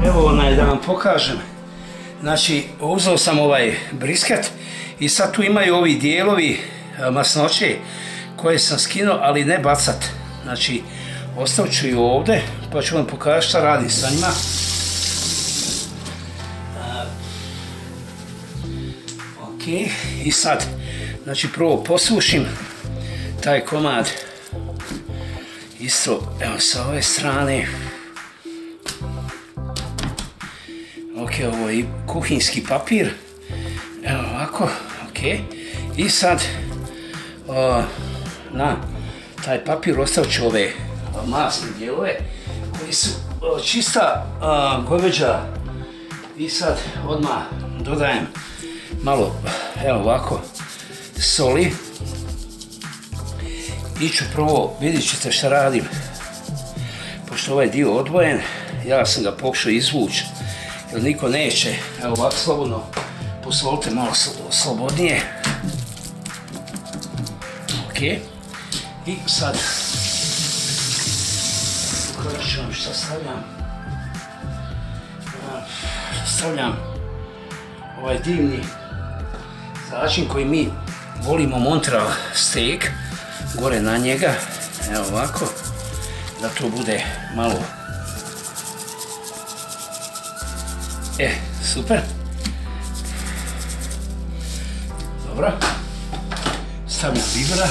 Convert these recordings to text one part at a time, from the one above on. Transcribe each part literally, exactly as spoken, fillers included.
Evo onaj da vam pokažem. Znači, uzeo sam ovaj brisket i sad tu imaju ovi dijelovi masnoće koje sam skinuo, ali ne bacat. Znači, ostavit ću ih ovdje, pa ću vam pokazati šta radim sa njima. Ok, i sad, znači prvo posušim taj komad isto, evo sa ove strane. Ok, ovo je kuhinjski papir, evo ovako, ok, i sad o, na taj papir ostavit ću ove masne dijelove koji su o, čista o, goveđa i sad odmah dodajem malo, evo ovako, soli. I ću prvo, vidjet ćete šta radim, pošto ovaj dio odvojen, ja sam ga pokušao izvući, jer niko neće, evo ovako slobodno, posolite malo slobodnije. Ok, i sad, ukazat ću vam šta stavljam, stavljam ovaj divni začin koji mi volimo, Montreal steak, gore na njega, evo ovako, da to bude malo, e, super, dobro, stavljam bibera,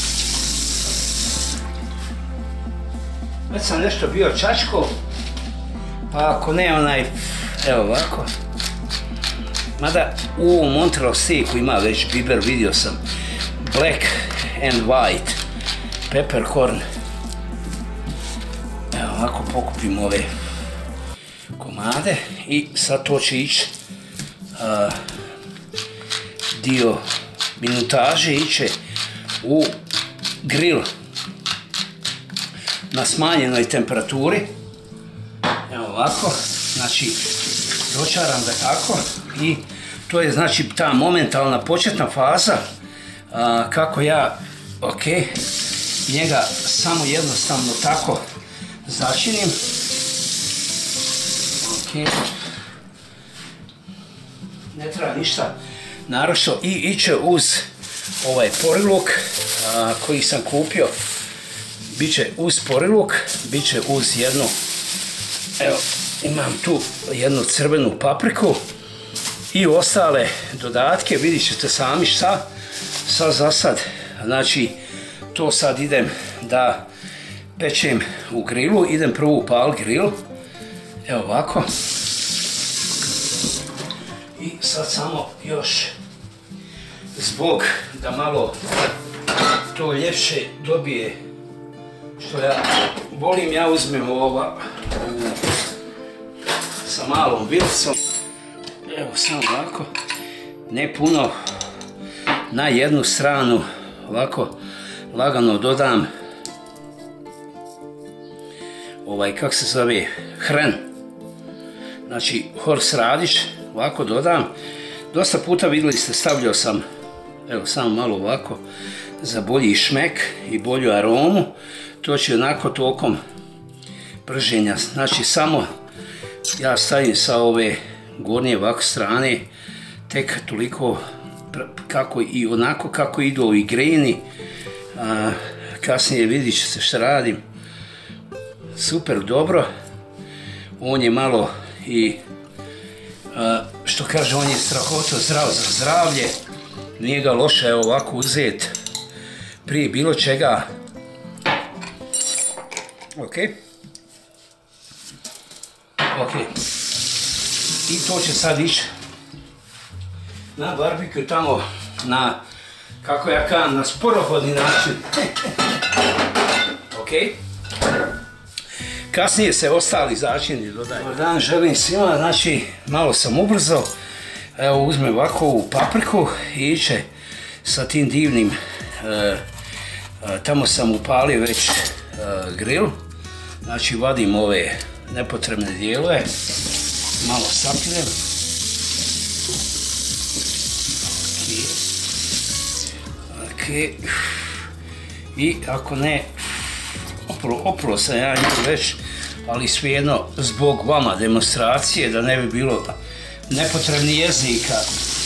već sam nešto bio čačko, pa ako ne onaj, evo ovako, mada u Montreal steaku ima već biber, vidio sam, black and white peppercorn. Evo ovako pokupim ove komade i sad to će ići uh, dio minutaže iće u grill na smanjenoj temperaturi. Evo ovako, znači dočaram ga tako i to je znači ta momentalna početna faza a, kako ja, ok, njega samo jednostavno tako začinim. Ok, ne treba ništa naročito i iće uz ovaj poriluk a, koji sam kupio, bit će uz poriluk, bit će uz jednu, evo imam tu jednu crvenu papriku i ostale dodatke, vidit ćete sami šta. Sad za sad, znači to sad idem da pečem u grilu, idem prvo upaliti grill, evo ovako, i sad samo još zbog da malo to ljepše dobije što ja volim, ja uzmem ova sa malom vilicom, evo samo ovako, ne puno, na jednu stranu ovako lagano dodam ovaj, kako se zove, hren, znači horse radiš, ovako dodam, dosta puta vidjeli ste, stavljao sam, evo samo malo ovako, za bolji šmek i bolju aromu, to će onako tokom prženja, znači samo ja stavim sa ove gornje ovako strane, tek toliko kako i onako kako idu ovi greni, a, kasnije vidit ćete šta radim, super dobro, on je malo i a, što kaže, on je strahoto zdrav za zdravlje, nije ga loše evo ovako uzeti prije bilo čega. Ok, ok, i to će sad ići na barbekju tamo, na, kako ja kažem, na sporohodni način. Ok. Kasnije se ostali začini dodaju. Dobar dan, želim svima, znači malo sam ubrzao. Evo uzmem ovako ovu papriku i iće sa tim divnim, e, e, tamo sam upalio već e, grill. Znači vadim ove nepotrebne dijelove, malo sapljem. I ako ne, opro, opro sam ja nju već ali svejedno zbog vama demonstracije, da ne bi bilo nepotrebnih jezika.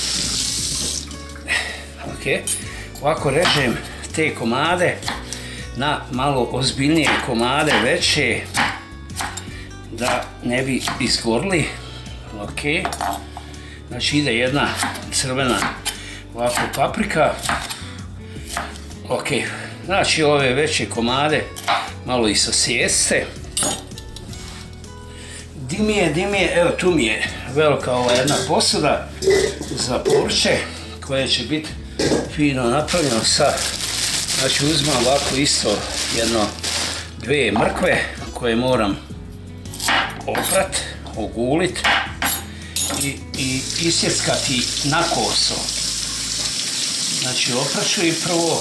Ok, ovako režem te komade na malo ozbiljnije komade, veće, da ne bi izgorli. Ok, znači ide jedna crvena ovako paprika. Ok, znači ove veće komade malo i sasjeste. Di mi je, di mi je, evo tu mi je velika ova jedna posuda za porče koja će biti fino napravljeno sa, znači uzmem ovako isto jedno, dve mrkve koje moram oprat, ogulit i, i isjeckati na koso. Znači opraću i prvo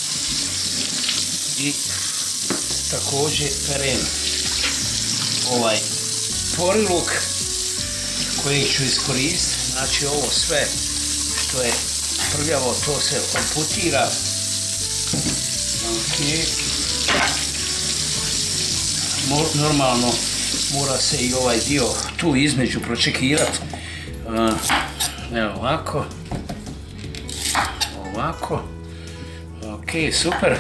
i također perem ovaj poriluk koji ću iskoristiti. Znači ovo sve što je prljavo to se amputira. Okay. Normalno mora se i ovaj dio tu između pročekirati. Uh, evo ovako. Ovako. Ok, super.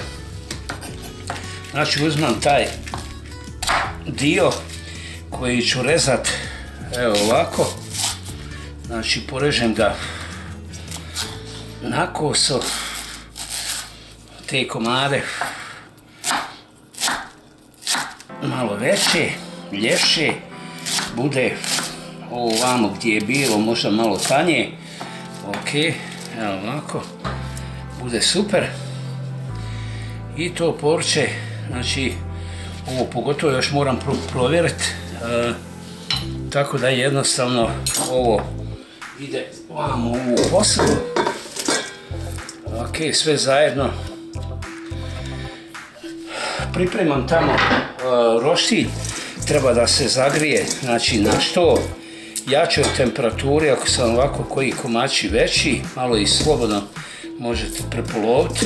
Znači uzmem taj dio koji ću rezat, evo ovako. Znači porežem ga na koso. Te komade malo veće, ljepše, bude ovo vamo gdje je bilo možda malo tanje. Ok, evo ovako, bude super. I to porče, znači ovo pogotovo još moram provjeriti, e, tako da jednostavno ovo ide vamo u ovu posudu. Ok, sve zajedno. Pripremam tamo uh, roštilj, treba da se zagrije, znači na što jačoj temperaturi, ako sam ovako koji komači veći, malo i slobodno možete prepoloviti.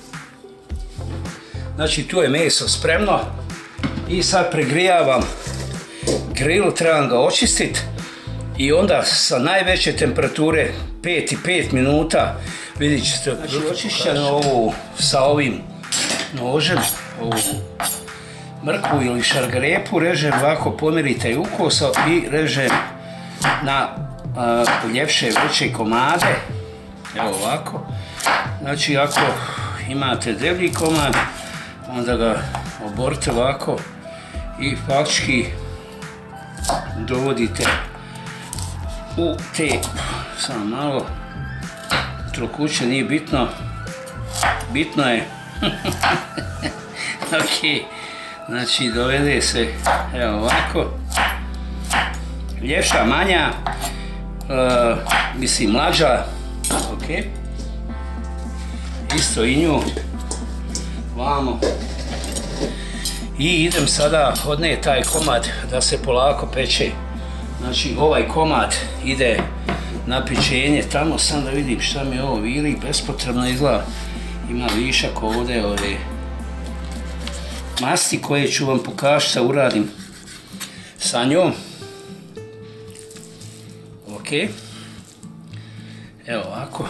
Znači tu je meso spremno i sad pregrijavam grilu, trebam ga očistiti i onda sa najveće temperature pet i pet minuta vidjet ćete. Znači očišćeno ovu sa ovim nožem, ovu mrkvu ili šargarepu, režem ovako, pomirite i ukosa i režem na uh, ljepše veće komade, evo ovako. Znači ako imate deblji komad, onda ga oborite ovako i faktički dovodite u te, samo malo, trokuće nije bitno, bitno je ok, znači dovede se, evo ovako, ljepša, manja, uh, mislim mlađa, ok, isto i nju, vamo, i idem sada odne taj komad da se polako peče. Znači ovaj komad ide na pečenje tamo, sam da vidim šta mi ovo vili, bespotrebno izgleda, ima višak ovdje ove masti koje ću vam pokazati šta uradim sa njom. Ok, evo ovako,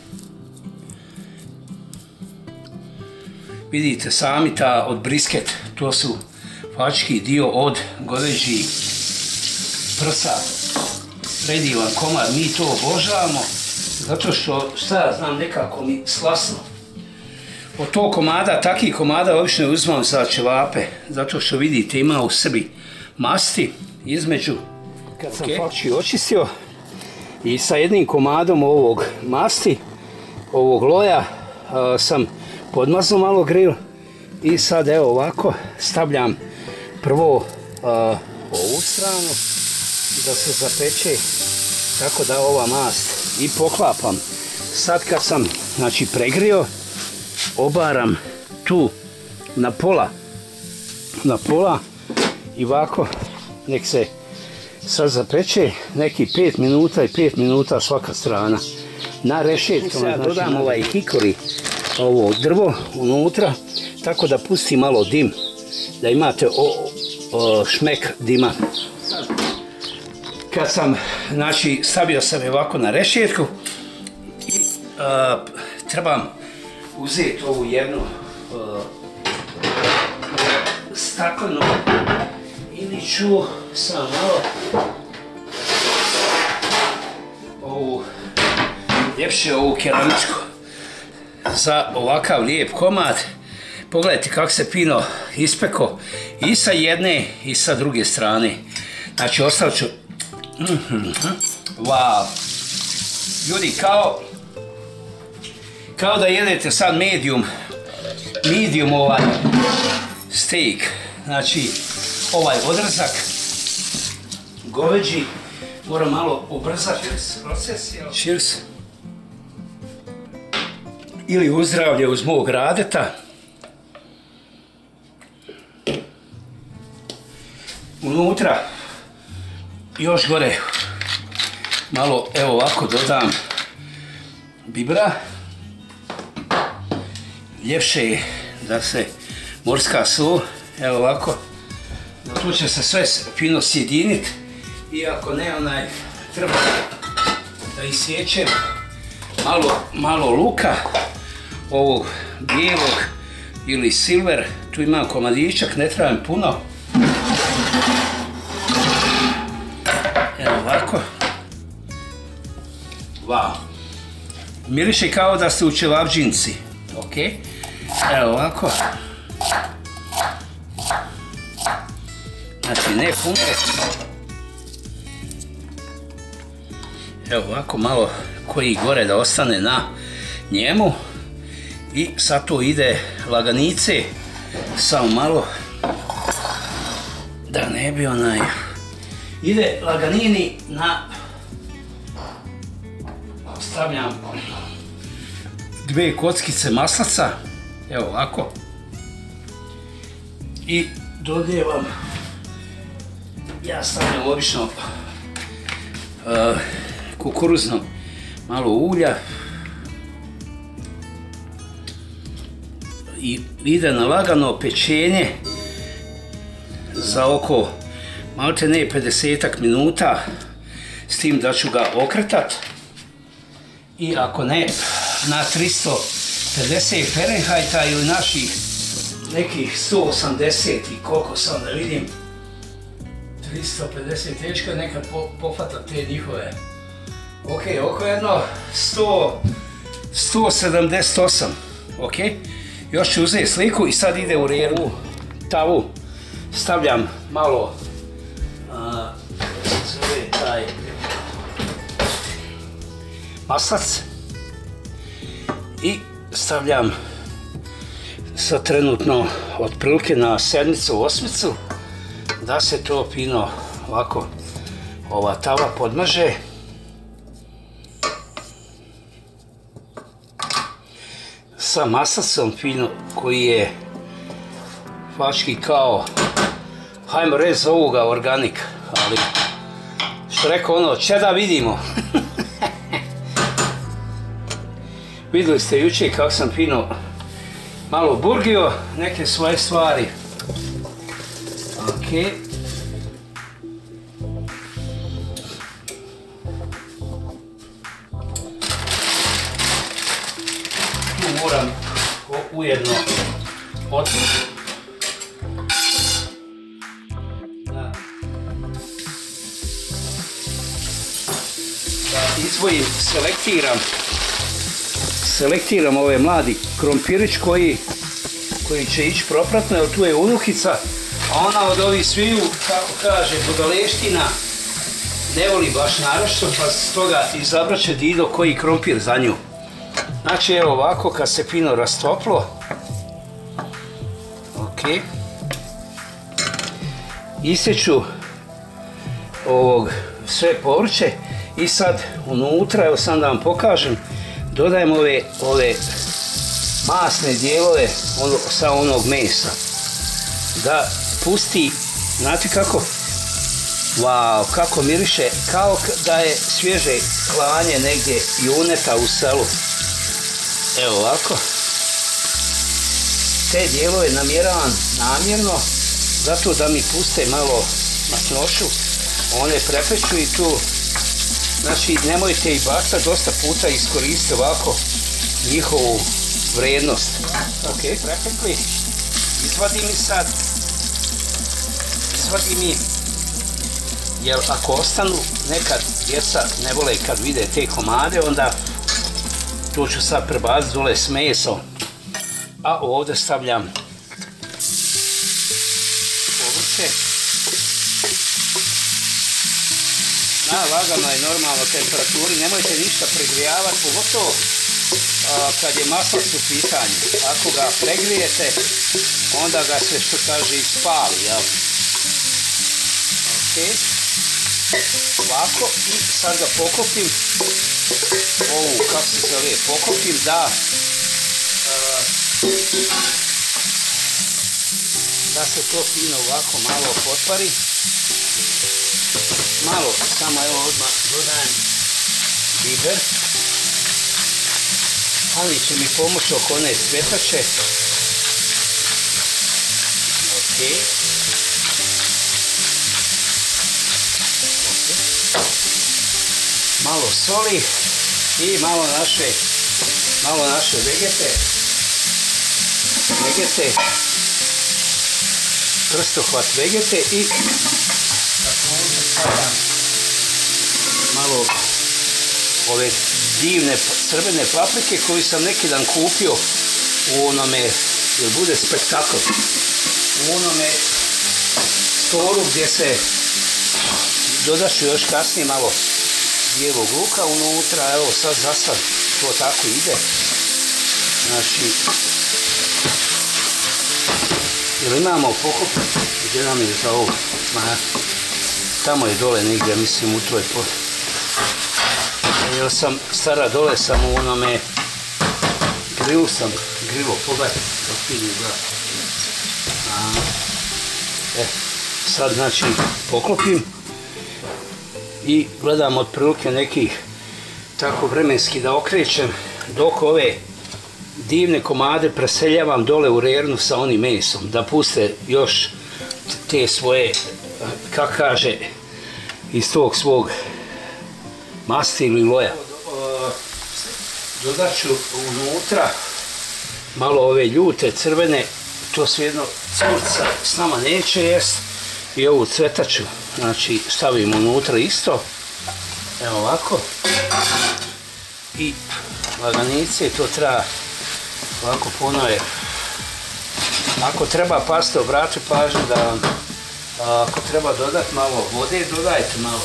vidite sami ta od brisket, to su faktički dio od goveđi prsa, predivan komad, mi to obožavamo, zato što, šta ja znam, nekako mi slasno. Od tog komada, takih komada obično uzmam za ćevape, zato što vidite ima u sebi masti između. Kad sam okay. faktički očistio i sa jednim komadom ovog masti, ovog loja, a, sam podmazao malo grill i sad evo ovako stavljam prvo a, ovu stranu da se zapeče, tako da ova mast i poklapam. Sad kad sam znači pregrio, obaram tu na pola, na pola i ovako nek se sad zapeče neki pet minuta i pet minuta svaka strana. Na rešetkama ja dodam ovaj hikori, ovo drvo unutra, tako da pusti malo dim, da imate o, o, šmek dima. Kad sam, znači, stavio sam je ovako na rešetku i a, trebam uzeti ovu jednu a, staklenu ili ću sam malo ovu ljepše ovu keramičku za ovakav lijep komad. Pogledajte kako se fino ispeko i sa jedne i sa druge strane. Znači ostavit ću wow. Ljudi, kao kao da jedete sad medium medium ovaj steak. Znači ovaj odrezak goveđi moram malo ubrzati proces. Cheers. Ili uzdravlje uz mog Radeta. Unutra još gore malo, evo ovako dodam bibra. Ljepše je da se morska sol, evo ovako, tu će se sve fino sjediniti i ako ne, onaj, treba da isječem malo, malo luka, ovog bijelog ili silver, tu imam komadičak, ne trebam puno. Evo ovako. Wow. Miriše kao da ste u ćevabdžinci. Ok. Evo ovako. Znači ne puno. Evo ovako malo koji gore da ostane na njemu. I sad to ide laganice. Samo malo. Da ne bi onaj... Ide laganini na... Stavljam dve kockice maslaca. Evo ovako. I dodijevam... Ja stavljam obično uh, kukuruzno malo ulja. I ide na lagano pečenje za oko malte ne pedesetak minuta, s tim da ću ga okretat i ako ne na tristo pedeset Fahrenheita ili naših nekih sto osamdeset i koliko sam da vidim, tristo pedeset teško je nekad pofata te njihove. Ok, oko jedno sto sedamdeset osam, ok. Još ću uzeti sliku i sad ide u reru tavu, stavljam malo a, zove taj maslac i stavljam sad trenutno otprilike na sedmicu, osmicu da se to fino ovako ova tava podmaže. Sa maslacom fino koji je fački kao, hajmo reći za ovoga organik, ali što rekao ono, če da vidimo. Vidjeli ste jučer kako sam fino malo burgio neke svoje stvari. Ok. Tu moram ujedno otvoriti. Da. Da izvojim, selektiram. Selektiram ove mladi krompirić koji, koji će ići propratno, jer tu je unukica, a ona od ovih sviju, kako kaže, budaleština, ne voli baš naročito, pa s toga izabrat će Dido koji krompir za nju. Znači evo ovako kad se fino rastoplo, ok, isjeću ovog sve povrće i sad unutra, evo sam da vam pokažem, dodajem ove, ove masne dijelove ono, sa onog mesa. Da pusti, znate kako? Wow, kako miriše, kao da je svježe klanje negdje juneta u selu. Evo ovako. Te dijelove namjeravam namjerno zato da mi puste malo masnoću, one prepeću i tu, znači nemojte ih bacati, dosta puta iskoristite ovako njihovu vrijednost. Ok, prepekli, izvadi mi sad, izvadi mi, jer ako ostanu, nekad djeca ne vole kad vide te komade, onda tu ću sad prebaciti dole s mesom, a ovdje stavljam povrće na laganoj normalnoj temperaturi, nemojte ništa pregrijavati, pogotovo a, kad je maslac u pitanju. Ako ga pregrijete, onda ga se, što kaže, ispali, jel? Ok, ovako, i sad ga pokopim, ovu, kako se zove, pokopim da a, da se to fino ovako malo potpari. Malo, samo evo odmah dodajem biber, ali će mi pomoći oko one cvjetače. Ok. Malo soli i malo naše, malo naše vegete, vegete, prstohvat vegete i malo ove divne crvene paprike koju sam neki dan kupio u onome, jer bude spektakl, u onome storu gdje se dodat ću još kasnije malo bijelog luka unutra. Evo sad za sad to tako ide. Znači, jer imamo pokop, gdje nam je za ovo, tamo je dole negdje, mislim u toj pot. Jer sam stara dole sam u onome grilu sam, grilo, pogledaj, e, sad znači poklopim i gledam otprilike nekih tako vremenski da okrećem dok ove divne komade preseljavam dole u rernu sa onim mesom, da puste još te svoje, kako kaže, iz tog svog masti ili loja. Dodat ću unutra malo ove ljute, crvene, to svejedno curca s nama neće jest, i ovu cvetaču, znači stavim unutra isto, evo ovako, i laganice, to treba ovako puno je. Ako treba paste, obratite pažnju da vam, ako treba dodati malo vode, dodajte malo.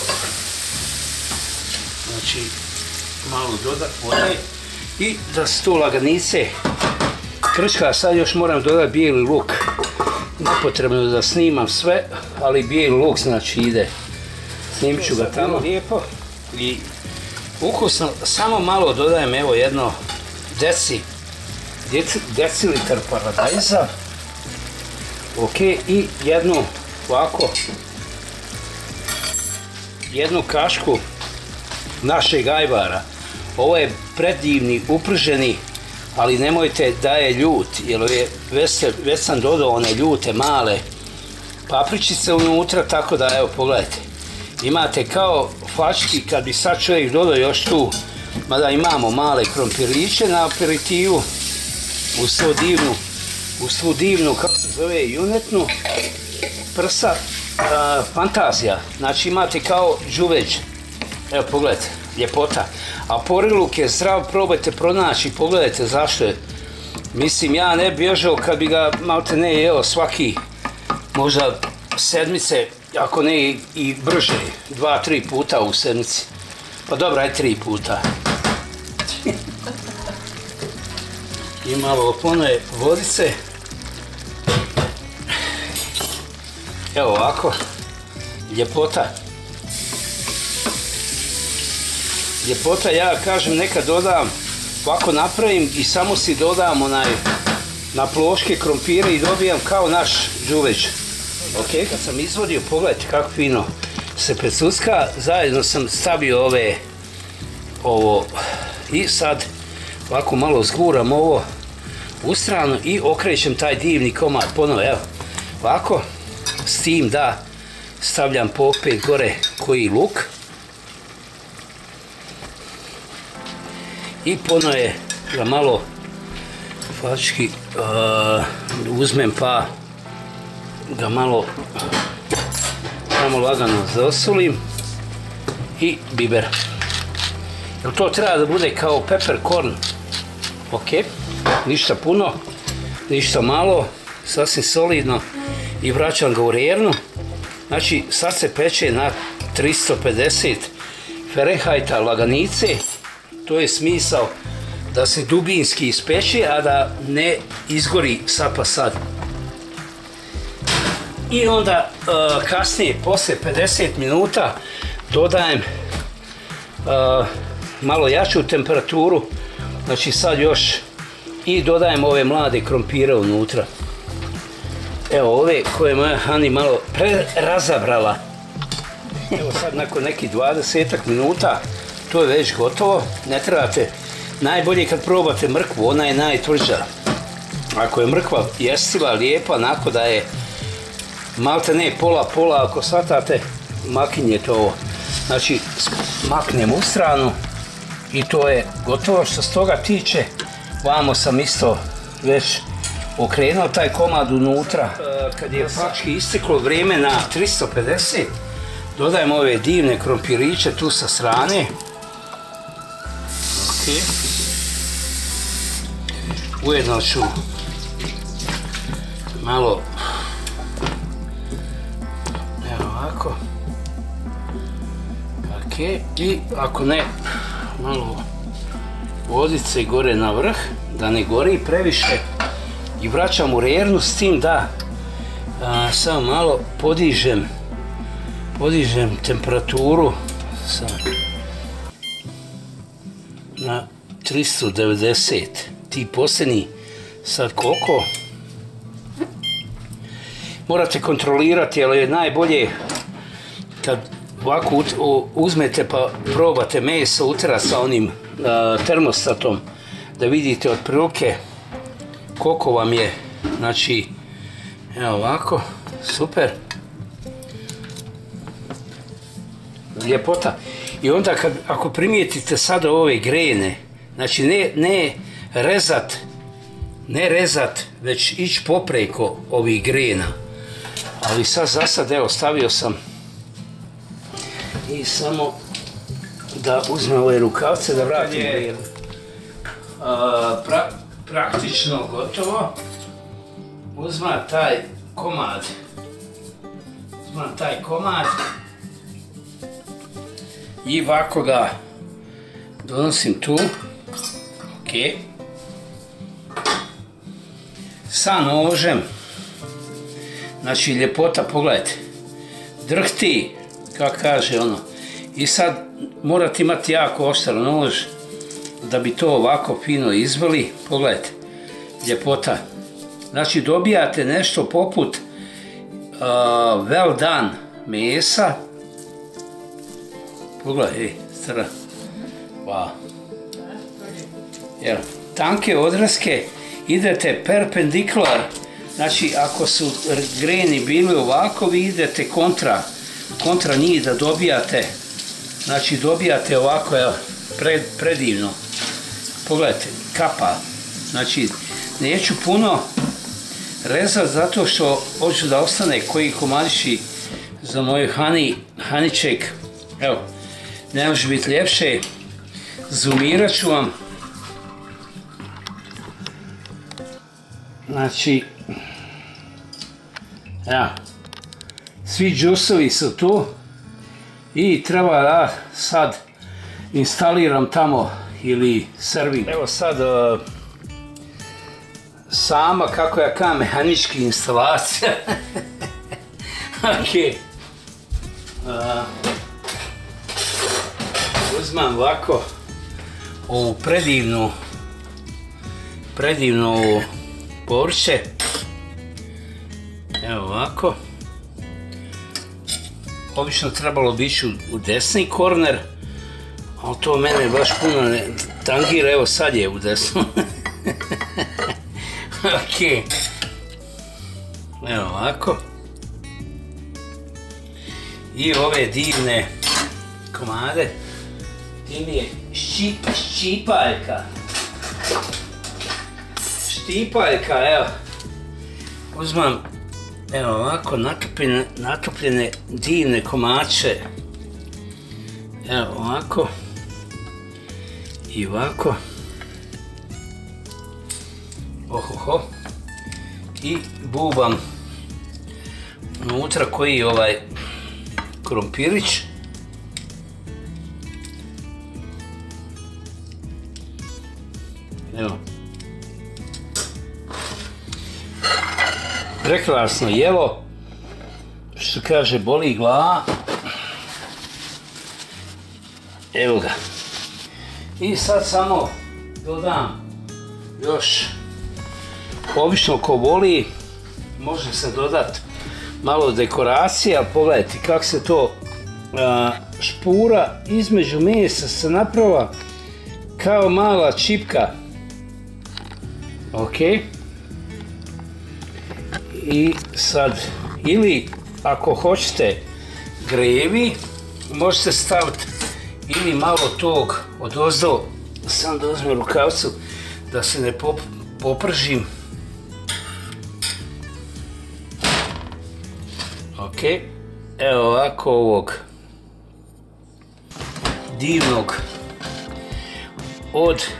Znači, malo dodati vode i da su tu laganice krčka. Sad još moram dodati bijeli luk. Nepotrebno da snimam sve, ali bijeli luk znači ide. Snimit ću ga tamo lijepo. I ukusno, samo malo dodajem, evo jedno deci, decilitar paradajza. Ok, i jednu ovako, jednu kašku našeg ajvara. Ovo je predivni, uprženi, ali nemojte da je ljut, jer je, već, već sam dodao one ljute male papričice unutra, tako da evo pogledajte. Imate kao fački, kad bi sad čovjek dodao još tu, mada imamo male krompiriće na aperitivu, uz svu divnu, uz svu divnu, kako se zove, junetnu, prsa, a, fantazija. Znači imate kao đuveđ. Evo pogledajte, ljepota. A poriluk je zdrav, probajte pronaći, pogledajte zašto je. Mislim, ja ne bi bježao kad bi ga malte ne jeo svaki, možda sedmice, ako ne i brže, dva, tri puta u sedmici. Pa dobra, aj tri puta. I malo ponove vodice. Evo ovako, ljepota. Ljepota, ja kažem, nekad dodam, ovako napravim i samo si dodam onaj na ploške krompire i dobijam kao naš đuveđ. Ok, kad sam izvodio, pogledajte kako fino se precuska, zajedno sam stavio ove, ovo, i sad ovako malo zguram ovo u stranu i okrećem taj divni komad ponovo, evo, ovako, s tim da stavljam po opet gore koji luk i ponoje ga malo faktički uh, uzmem pa ga malo samo lagano zaosolim i biber. Jer to treba da bude kao peppercorn. Ok, ništa puno, ništa malo, sasvim solidno i vraćam ga u rernu. Znači sad se peče na tristo pedeset Fahrenheita laganice, to je smisao da se dubinski ispeče, a da ne izgori sad pa sad. I onda uh, kasnije, posle pedeset minuta, dodajem uh, malo jaču temperaturu, znači sad još i dodajem ove mlade krompire unutra. Evo ove koje moja Hani malo prerazabrala. Evo sad nakon nekih dvadesetak minuta to je već gotovo. Ne trebate, najbolje kad probate mrkvu, ona je najtvrđa. Ako je mrkva jestiva, lijepa, onako da je malte ne pola pola, ako shvatate, makinjete ovo. Znači maknem u stranu i to je gotovo. Što se toga tiče, vamo sam isto već okrenuo taj komad unutra. Kad je faktički isteklo vrijeme na tristo pedeset, dodajem ove divne krompiriće tu sa strane. Okay. Ujedno ću malo, evo ovako, ok, i ako ne, malo vodice gore na vrh, da ne gori previše, i vraćam u rernu s tim da a, samo malo podižem podižem temperaturu sa, na tristo devedeset. Ti posljednji sad koliko morate kontrolirati, ali je najbolje kad ovako uzmete pa probate meso utera sa onim a, termostatom, da vidite otprilike koliko vam je. Znači evo ovako, super, ljepota. I onda kad, ako primijetite sada ove grene, znači ne, ne rezat ne rezat već ići popreko ovih grena, ali sad za sad evo stavio sam i samo da uzmem ove rukavce da vratim grenu. Pra, praktično gotovo. Uzmem taj komad uzmem taj komad i ovako ga donosim tu. Ok, sa nožem, znači ljepota, pogledajte, drhti, kako kaže ono, i sad morate imati jako oštar nož da bi to ovako fino izveli. Pogledajte, ljepota. Znači dobijate nešto poput uh, well done mesa. Pogledaj, ej, stara. Wow. Jel, tanke odraske idete perpendikular, znači ako su greni bili ovako, vi idete kontra, kontra njih da dobijate, znači dobijate ovako, jel, pred, predivno. Pogledajte, kapa, znači neću puno rezati zato što hoću da ostane koji komadići za moju Hani, Haniček. Evo, ne može biti ljepše, zoomirat ću vam. Znači, evo, svi džusovi su tu i treba da sad instaliram tamo ili servim. Evo sad uh, sama, kako ja kažem, mehanički instalacija. Ok. Uh, uzmem ovako ovu predivnu predivnu povrće. Evo ovako. Obično trebalo bi ići u desni korner, ali to mene baš puno ne tangira. Evo sad je u desnu. Ok. Evo ovako. i ove divne komade. Ti mi je šči, ščipaljka. Štipaljka, evo. Uzmam, evo ovako, natopljene, natopljene divne komače. Evo ovako. I ovako. Ohoho. I bubam unutra koji je ovaj krompirić. Evo. Prekrasno jelo. Što kaže, boli glava. Evo ga. I sad samo dodam još, obično ko voli, može se dodati malo dekoracije, ali pogledajte kako se to a, špura između mesa se naprava kao mala čipka. Ok. I sad, ili ako hoćete grevi, možete staviti ili malo tog odozdo, sam da uzmem rukavcu da se ne pop, popržim. Ok, evo ovako ovog divnog od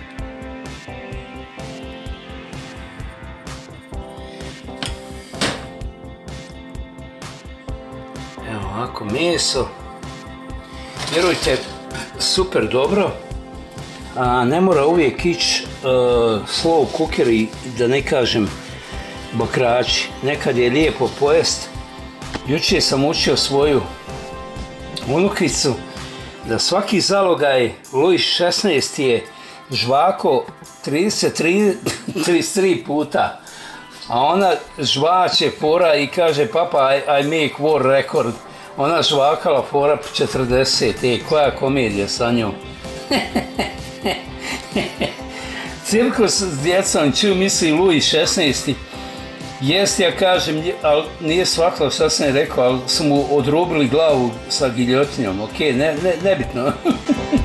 evo ovako meso. Vjerujte, super dobro, a ne mora uvijek ići uh, slow cooker i da ne kažem bakrači. Nekad je lijepo pojest. Jučer sam učio svoju unukicu da svaki zalogaj Louis šesnaest je žvako trideset tri, trideset tri puta, a ona žvače fora i kaže papa I, I make world record. Ona žvakala fora četrdeset, ej, koja komedija sa njom. Cirkus s djecom, čuju misli Louis šesnaest. Jest, ja kažem, ali nije shvatila šta sam je rekao, ali su mu odrubili glavu sa giljotinjom, ok, ne, ne, nebitno.